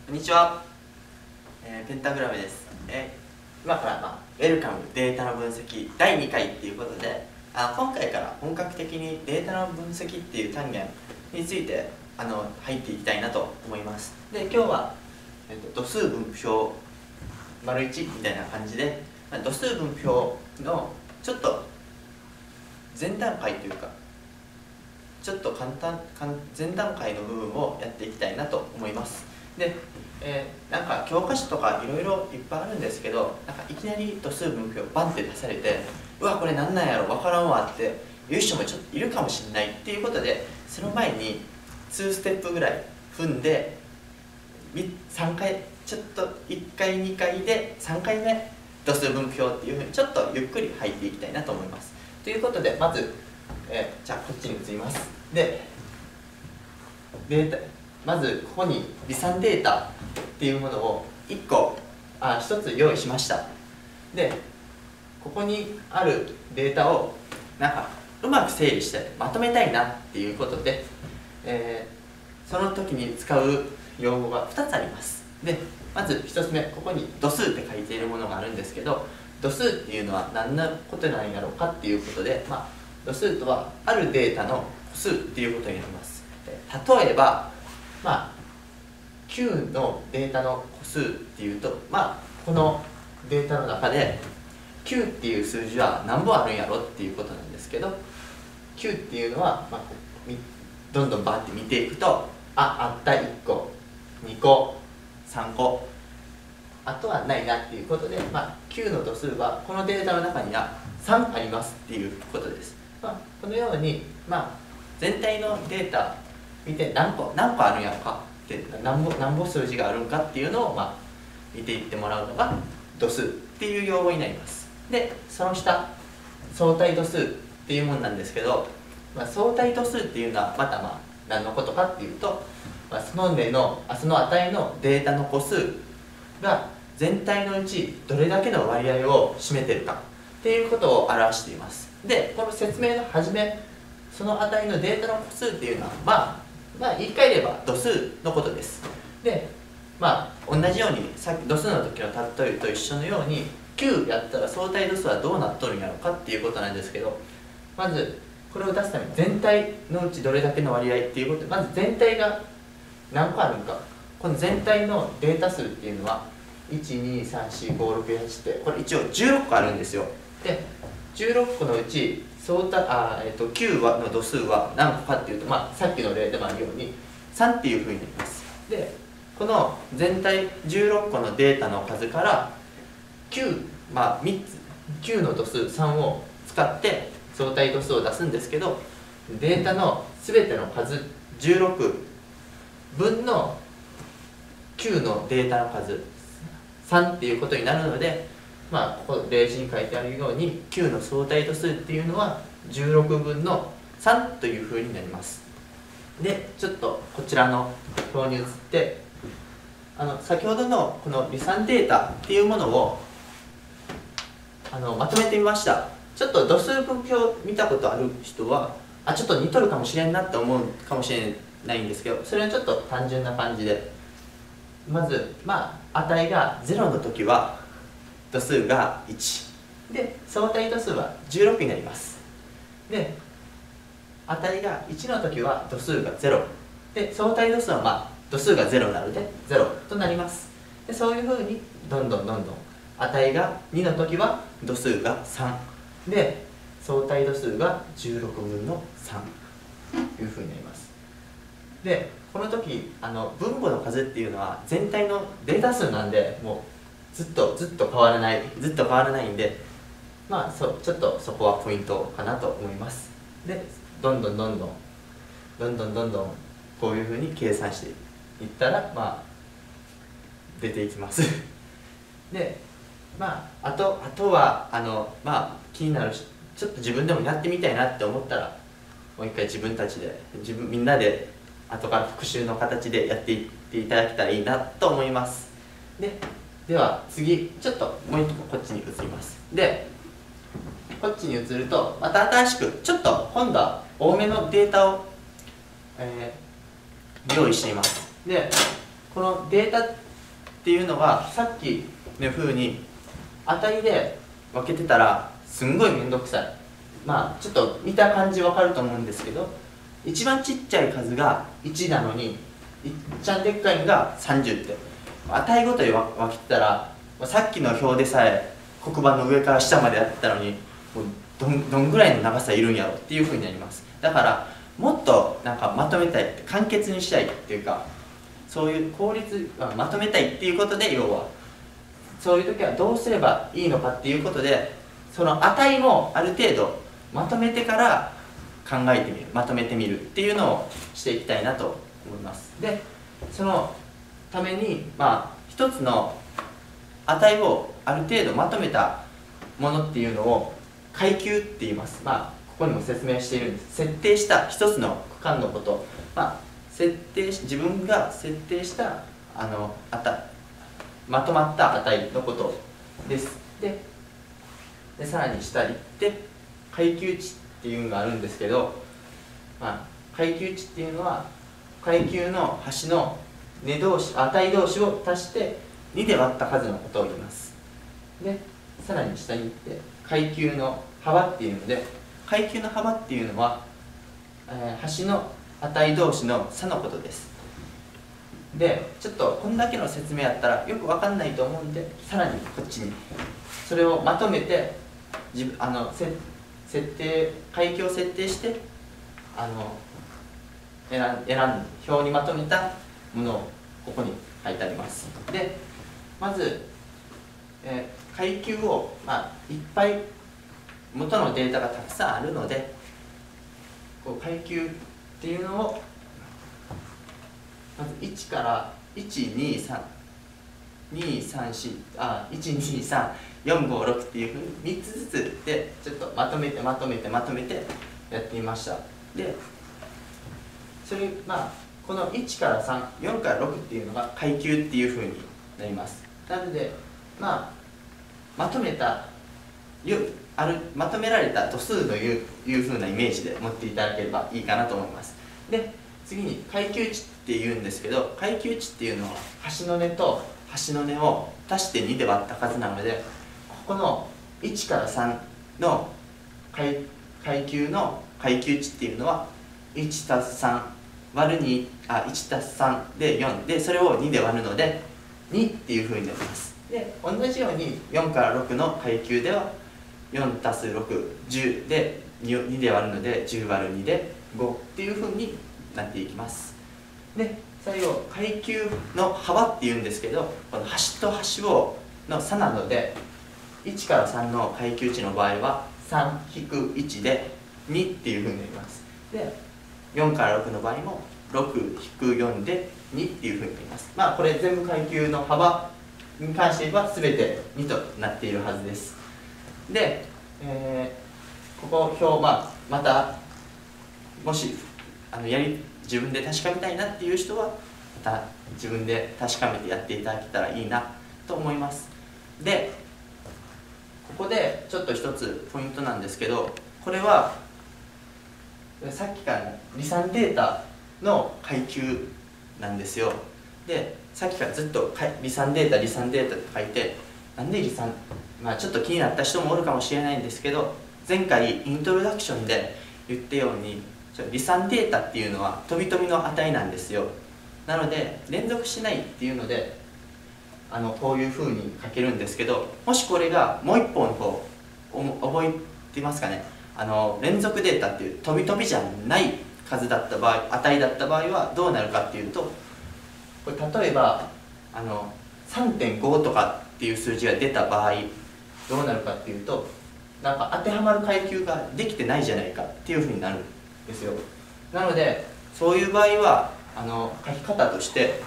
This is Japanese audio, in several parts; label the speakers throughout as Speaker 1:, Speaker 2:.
Speaker 1: こんにちは、ペンタグラムです。今から、ウェルカムデータの分析第2回っていうことで、今回から本格的にデータの分析っていう単元について入っていきたいなと思います。で、今日は、度数分布表丸1みたいな感じで、度数分布表のちょっと前段階というか、ちょっと前段階の部分をやっていきたいなと思います。で、なんか教科書とかいろいろいっぱいあるんですけど、なんかいきなり度数分布表バンって出されて、うわこれなんなんやろ分からんわって言う人もちょっといるかもしれないっていうことで、その前に2ステップぐらい踏んで3回ちょっと1回2回で3回目度数分布表っていうふうにちょっとゆっくり入っていきたいなと思います。ということでまず、じゃあこっちに移ります。でデータまずここに離散データっていうものを1つ用意しました。でここにあるデータをなんかうまく整理してまとめたいなっていうことで、その時に使う用語が2つあります。でまず1つ目、ここに度数って書いているものがあるんですけど、度数っていうのは何のことなんやろうかっていうことで、度数とはあるデータの個数っていうことになります。例えば9のデータの個数っていうと、このデータの中で9っていう数字は何本あるんやろっていうことなんですけど、9っていうのは、どんどんバーって見ていくと、あった1個2個3個あとはないなっていうことで、9の度数はこのデータの中には3ありますっていうことです。このように、全体のデータ見て何個あるんやろかって何本数字があるんかっていうのを、見ていってもらうのが度数っていう用語になります。でその下、相対度数っていうものなんですけど、相対度数っていうのはまた何のことかっていうと、その値のデータの個数が全体のうちどれだけの割合を占めているかっていうことを表しています。でこの説明の初め、その値のデータの個数っていうのは言い換えれば度数のことです。で同じようにさっき度数の時の例えと一緒のように、9やったら相対度数はどうなっとるんやろうかっていうことなんですけど、まずこれを出すために全体のうちどれだけの割合っていうことで、まず全体が何個あるのか、この全体のデータ数っていうのは1234567ってこれ一応16個あるんですよ。で16個のうち9の度数は何個かっていうと、さっきの例でもあるように3っていうふうになります。でこの全体16個のデータの数から9の度数3を使って相対度数を出すんですけど、データの全ての数16分の9のデータの数3っていうことになるので、ここ例示に書いてあるように9の相対度数っていうのは16分の3というふうになります。でちょっとこちらの表に移って、先ほどのこの離散データっていうものをまとめてみました。ちょっと度数分布表見たことある人はちょっと似とるかもしれんなって思うかもしれないんですけど、それはちょっと単純な感じで、まず値が0の時は度数が1で相対度数は16になります。で値が1の時は度数が0で相対度数は度数が0なので0となります。でそういうふうにどんどん値が2の時は度数が3で相対度数が16分の3というふうになります。でこの時分母の数っていうのは全体のデータ数なんで、もうずっと変わらないんで、ちょっとそこはポイントかなと思います。でどんどんこういうふうに計算していったら出ていきますであとは気になるちょっと自分でもやってみたいなって思ったら、もう一回みんなで後から復習の形でやっていっていただけたらいいなと思います。では次ちょっともう一個こっちに移ります。でこっちに移るとまた新しくちょっと今度は多めのデータを、用意しています。でこのデータっていうのはさっきの風に値で分けてたらすんごい面倒くさい。まあちょっと見た感じ分かると思うんですけど、一番ちっちゃい数が1なのにいっちゃんでっかいのが30って値ごとに分けてたら、さっきの表でさえ黒板の上から下までやってたのにもうどんぐらいの長さいるんやろっていうふうになります。だからもっとなんかまとめたい、簡潔にしたいっていうか、そういう効率まとめたいっていうことで、要はそういう時はどうすればいいのかっていうことで、その値もある程度まとめてから考えてみる、まとめてみるっていうのをしていきたいなと思います。でそのために一つの値をある程度まとめたものっていうのを階級って言います。ここにも説明しているんです。設定した一つの区間のこと、自分が設定したまとまった値のことです。でさらに下に行って階級値っていうのがあるんですけど、階級値っていうのは階級の端の値同士を足して2で割った数のことを言います。でさらに下に行って階級の幅っていうので、階級の幅っていうのは、端の値同士の差のことです。でちょっとこんだけの説明やったらよく分かんないと思うんで、さらにこっちにそれをまとめて階級を設定して表にまとめたものをここに書いてあります。でまず、階級を、いっぱい元のデータがたくさんあるので、階級っていうのをまず1から12345っていうふうに3つずつでちょっとまとめてやってみました。でそれこの1から34から6っていうのが階級っていうふうになります。なのでまとめられた度数というふうなイメージで持っていただければいいかなと思います。で次に階級値っていうんですけど、階級値っていうのは端の値と端の値を足して2で割った数なので、ここの1から3の階級の階級値っていうのは 1+3 割る2 1+3 で4で、それを2で割るので2っていうふうになります。で同じように4から6の階級では 4+610 で2で割るので10割る2で5っていうふうになっていきます。で最後階級の幅っていうんですけど、この端と端の差なので1から3の階級値の場合は 3-1 で2っていうふうになります。で4から6の場合も 6-4 で2っていうふうになります。これ全部階級の幅に関して言えば全て2となっているはずです。で、ここ表またもし自分で確かめたいなっていう人はまた自分で確かめてやっていただけたらいいなと思います。でここでちょっと一つポイントなんですけど、これはさっきからの離散データの階級なんですよ。でさっきからずっと離散データって書いて、なんで離散ちょっと気になった人もおるかもしれないんですけど、前回イントロダクションで言ったように離散データっていうのは飛び飛びの値なんですよ。なので連続しないっていうのでこういうふうに書けるんですけど、もしこれがもう一方の方覚えてますかね。連続データっていう飛び飛びじゃない数だった場合、値だった場合はどうなるかっていうと、これ例えば3.5 とかっていう数字が出た場合どうなるかっていうと、なんか当てはまる階級ができてないじゃないかっていうふうになるんですよ。なのでそういう場合は書き方として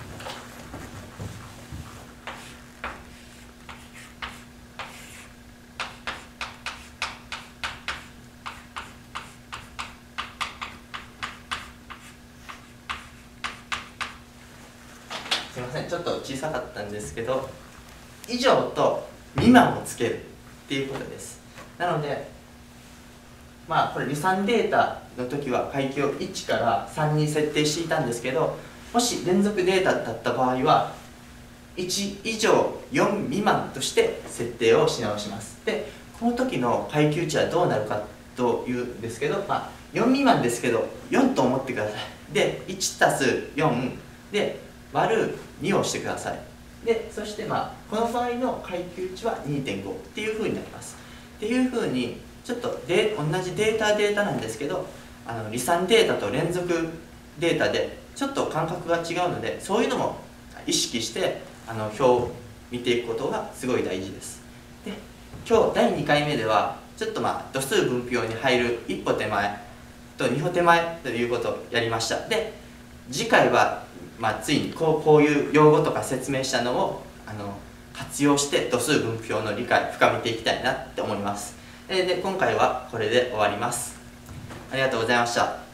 Speaker 1: すいません、ちょっと小さかったんですけど、以上と未満をつけるっていうことです。なのでこれ離散データの時は階級を1から3に設定していたんですけど、 もし連続データだった場合は1以上4未満として設定をし直します。でこの時の階級値はどうなるかというんですけど、4未満ですけど4と思ってください。で 1+4 で割る2をしてください。でそしてこの場合の階級値は 2.5 っていうふうになります。っていうふうにちょっと同じデータなんですけど離散データと連続データでちょっと感覚が違うので、そういうのも意識して表を見ていくことがすごい大事です。で今日第2回目ではちょっと度数分布表に入る一歩手前と二歩手前ということをやりました。で次回はついにこういう用語とか説明したのを活用して度数分布表の理解深めていきたいなって思います。で今回はこれで終わります。ありがとうございました。